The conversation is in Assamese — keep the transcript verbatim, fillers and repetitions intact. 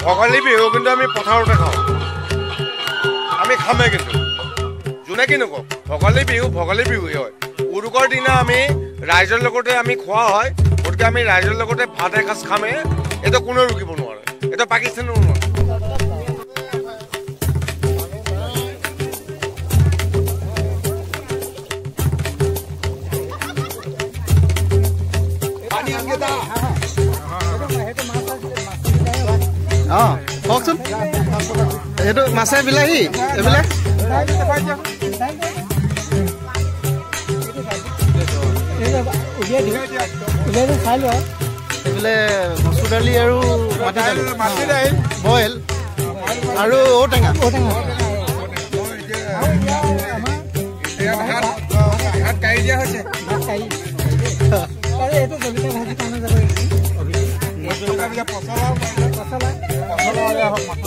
ভোগালী বিহু কিন্তু আমি পথাৰতে খাওঁ আমি খামে কিন্তু যোনে কি নকওঁ ভোগালী বিহু ভোগালী বিহুৱে হয় উৰুকাৰ দিনা আমি ৰাইজৰ লগতে আমি খোৱা হয় গতিকে আমি ৰাইজৰ লগতে ভাত এসাঁজ খামে এইটো কোনেও ৰুকিব নোৱাৰে এইটো পাকিস্তানৰ নোৱাৰে অঁ কওকচোন এইটো মাছে বিলাহী এইবিলাক এইফালে মচুৰ দালি আৰু মাটি দালি মাটি দালি বইল আৰু ঔটেঙা ঔটেঙা ভাত কাঢ়ি দিয়া হৈছে ভাত কাঢ়ি এইটো জলকীয়া ভাজি কাৰণে যাব পচলা পচলা পচলা